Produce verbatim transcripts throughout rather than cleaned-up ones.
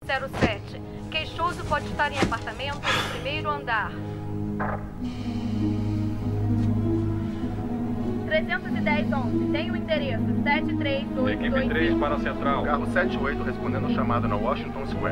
zero sete. Queixoso pode estar em apartamento no primeiro andar. trezentos e dez onze. Tem o endereço sete três oito dois. Equipe três para a central. Carro sete oito respondendo ao chamado na Washington Square.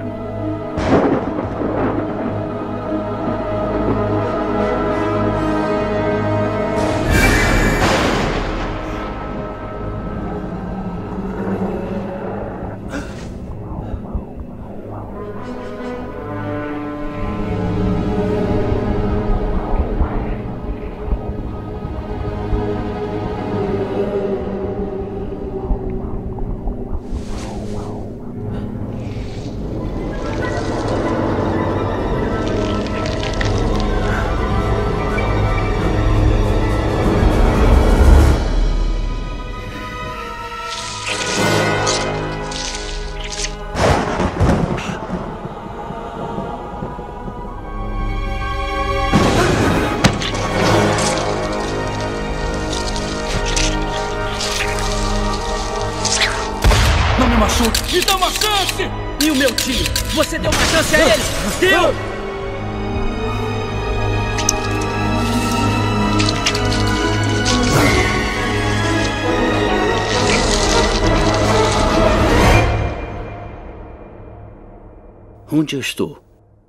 Me dá uma chance! E o meu tio? Você deu uma chance a ele? Deu! Onde eu estou?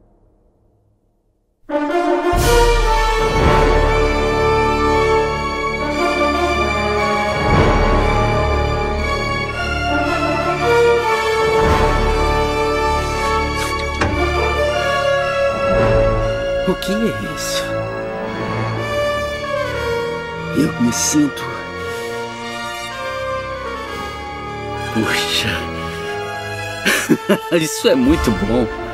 O que é isso? Eu me sinto... Puxa... Isso é muito bom.